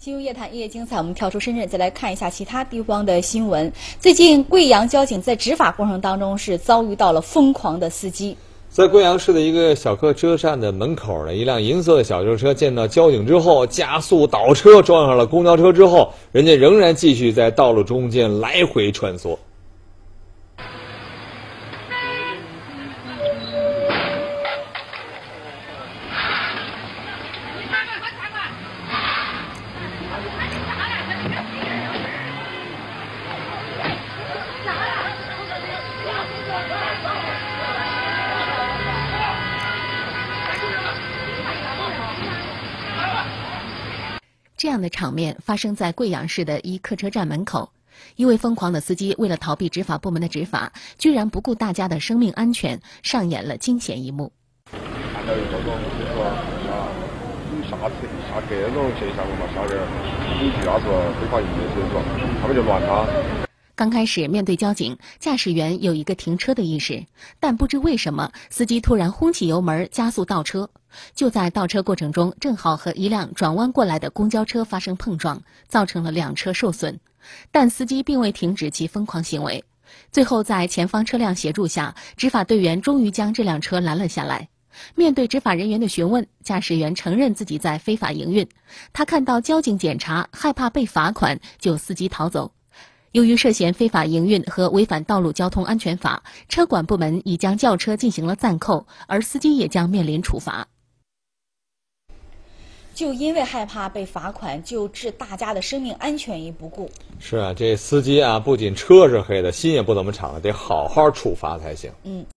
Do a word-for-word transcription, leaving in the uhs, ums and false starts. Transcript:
进入夜谈夜精彩，我们跳出深圳，再来看一下其他地方的新闻。最近，贵阳交警在执法过程当中是遭遇到了疯狂的司机。 在贵阳市的一个小客车站的门口呢，一辆银色的小轿车见到交警之后加速倒车，撞上了公交车之后，人家仍然继续在道路中间来回穿梭。 这样的场面发生在贵阳市的一客车站门口，一位疯狂的司机为了逃避执法部门的执法，居然不顾大家的生命安全，上演了惊险一幕。 看到有那种就是说啊，刹车刹车那种现象嘛，下边恐惧啊，说非法营业，所以说他们就乱拉。 刚开始面对交警，驾驶员有一个停车的意识，但不知为什么，司机突然轰起油门加速倒车。就在倒车过程中，正好和一辆转弯过来的公交车发生碰撞，造成了两车受损。但司机并未停止其疯狂行为，最后在前方车辆协助下，执法队员终于将这辆车拦了下来。面对执法人员的询问，驾驶员承认自己在非法营运。他看到交警检查，害怕被罚款，就伺机逃走。由于涉嫌非法营运和违反道路交通安全法，车管部门已将轿车进行了暂扣，而司机也将面临处罚。 就因为害怕被罚款，就置大家的生命安全于不顾。 是啊，这司机啊，不仅车是黑的，心也不怎么敞了，得好好处罚才行。 嗯。